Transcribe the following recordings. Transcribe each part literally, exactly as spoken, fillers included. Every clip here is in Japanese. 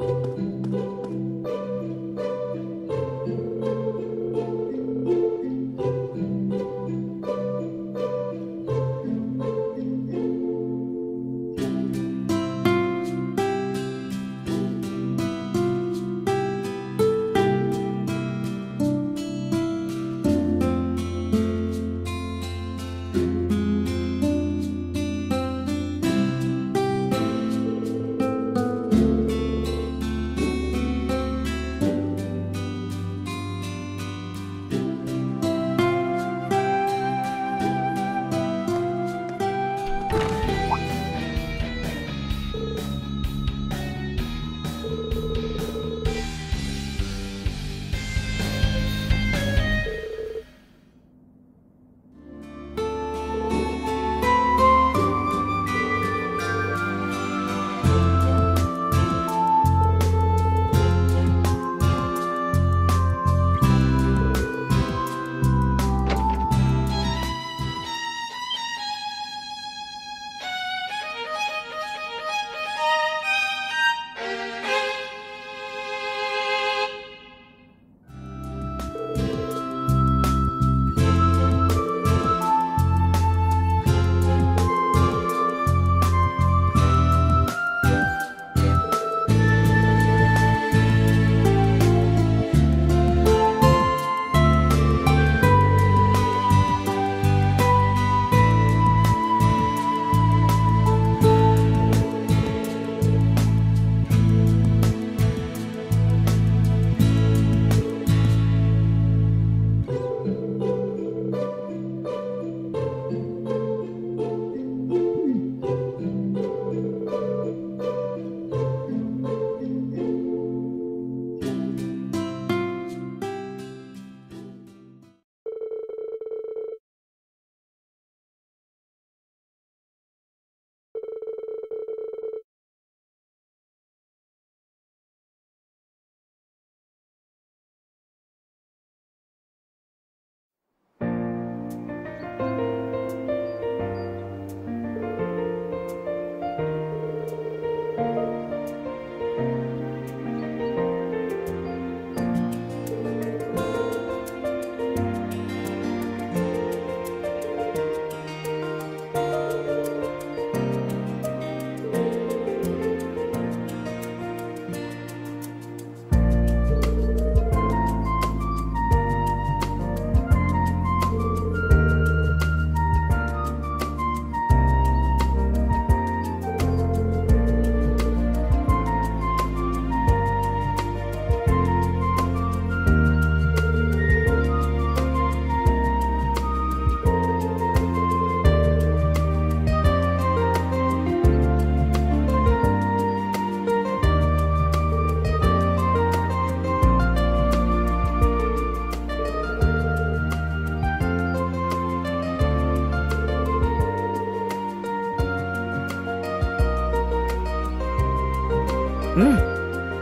うん、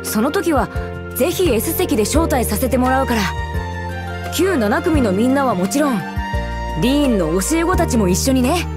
その時はぜひ エス 席で招待させてもらうから。きゅうなな組のみんなはもちろんディーンの教え子たちも一緒にね。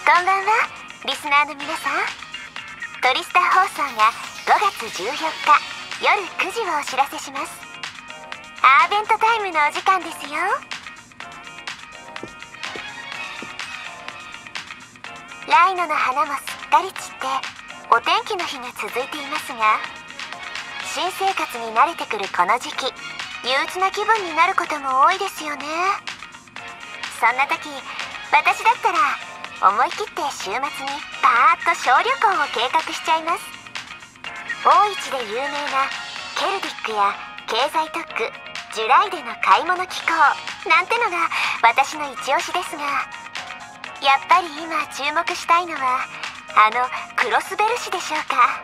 こんばんは、リスナーの皆さん。トリスタ放送がごがつじゅうよっかよるくじをお知らせします。アーベントタイムのお時間ですよ。ライノの花もすっかり散ってお天気の日が続いていますが、新生活に慣れてくるこの時期、憂鬱な気分になることも多いですよね。そんな時、私だったら思い切って週末にパーッと小旅行を計画しちゃいます。大市で有名なケルディックや経済特区ジュライでの買い物機構なんてのが私の一押しですが、やっぱり今注目したいのはあのクロスベル市でしょうか。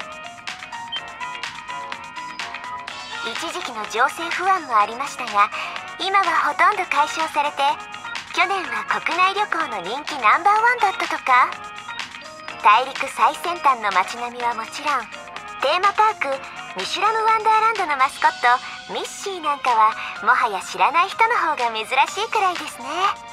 一時期の情勢不安もありましたが、今はほとんど解消されて、去年は国内旅行の人気ナンバーワンだったとか。大陸最先端の街並みはもちろん、テーマパークミシュラムワンダーランドのマスコットミッシーなんかはもはや知らない人の方が珍しいくらいですね。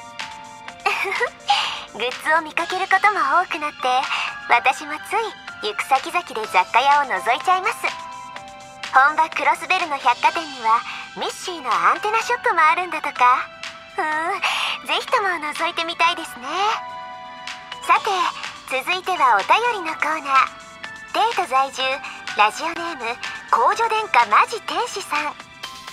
グッズを見かけることも多くなって、私もつい行く先々で雑貨屋を覗いちゃいます。本場クロスベルの百貨店にはミッシーのアンテナショップもあるんだとか。うーん、ぜひとも覗いてみたいですね。さて、続いてはお便りのコーナー。帝都在住ラジオネーム公女殿下マジ天使さん。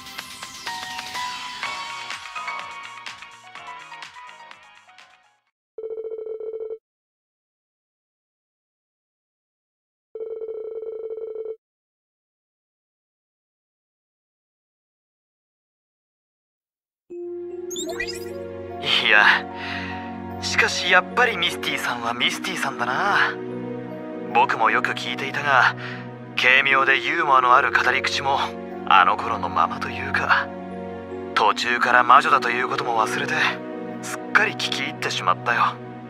いや、しかしやっぱりミスティさんはミスティさんだな。僕もよく聞いていたが、軽妙でユーモアのある語り口もあの頃のままというか、途中から魔女だということも忘れてすっかり聞き入ってしまったよ。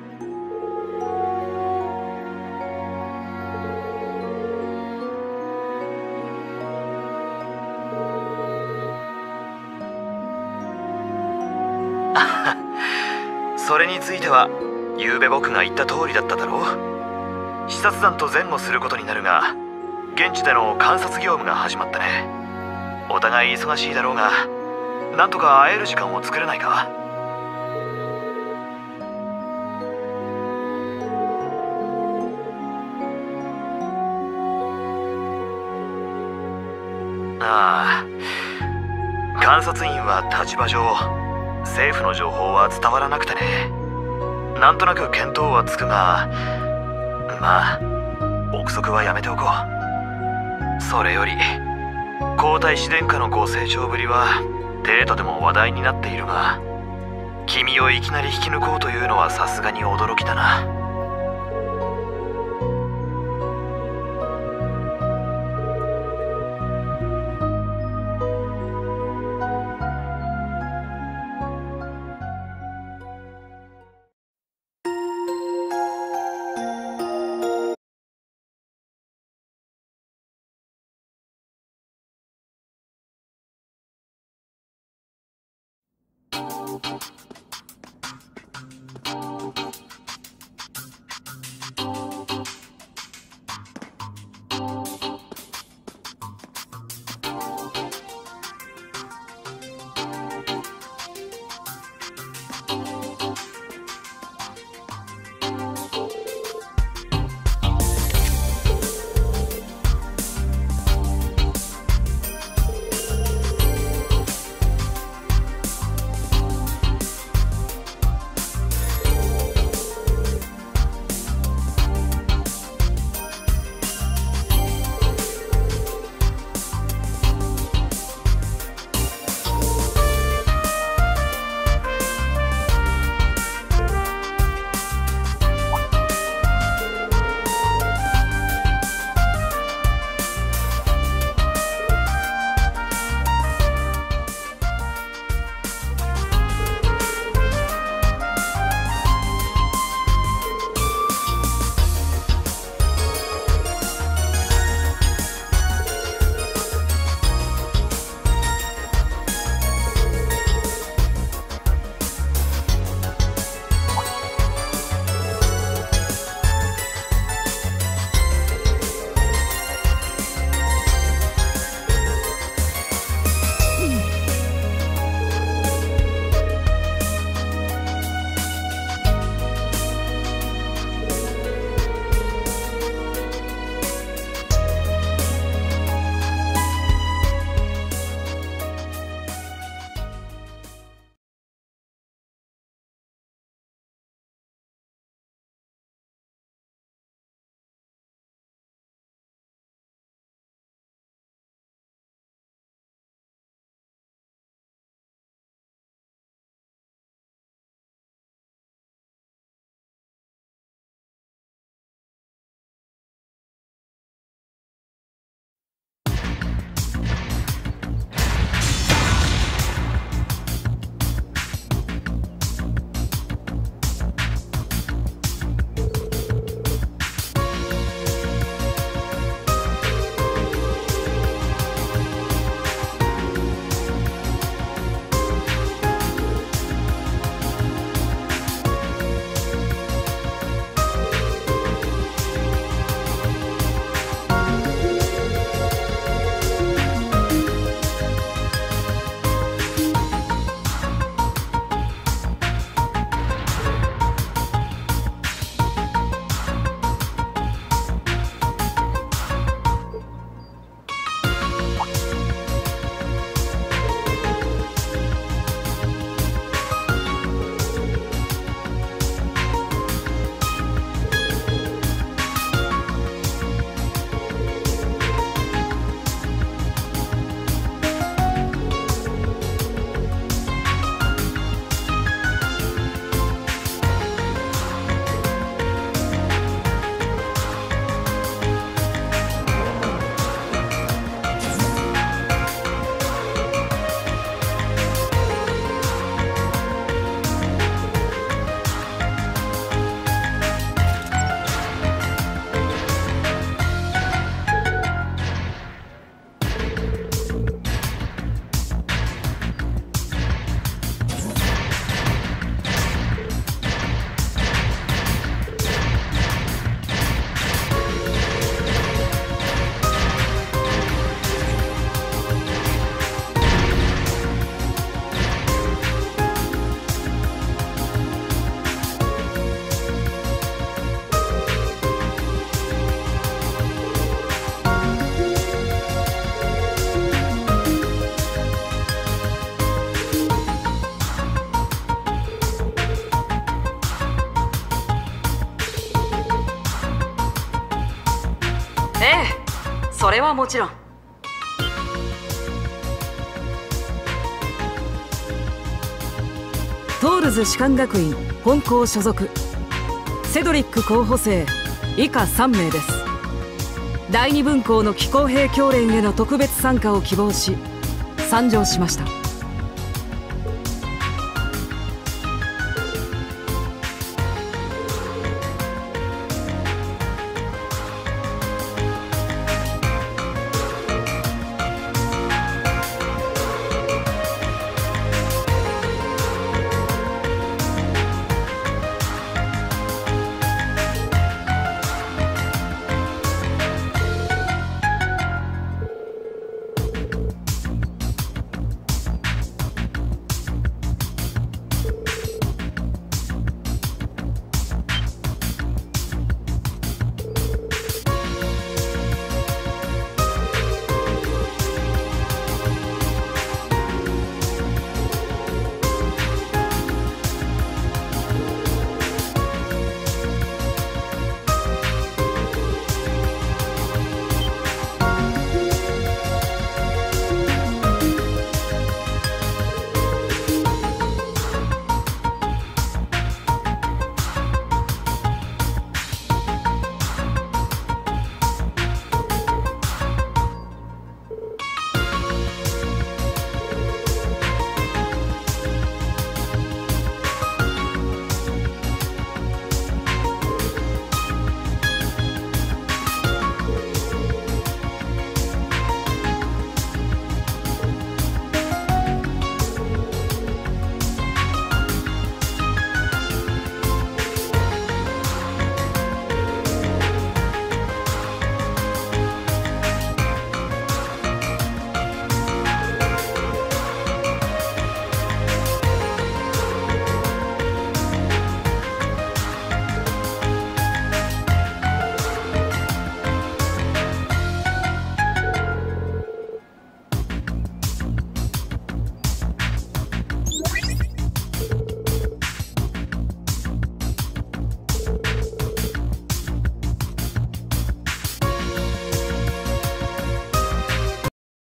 それについては昨べ僕が言った通りだっただろう。視察団と前後することになるが、現地での観察業務が始まったね。お互い忙しいだろうが、なんとか会える時間を作れないか。ああ、観察員は立場上政府の情報は伝わらなくてね。なんとなく見当はつくが、まあ憶測はやめておこう。それより皇太子殿下のご成長ぶりは帝都でも話題になっているが、君をいきなり引き抜こうというのはさすがに驚きだな。 れはもちろん。 トールズ士官学院本校所属セドリック候補生以下さん名です。第二分校の気候兵教連への特別参加を希望し参上しました。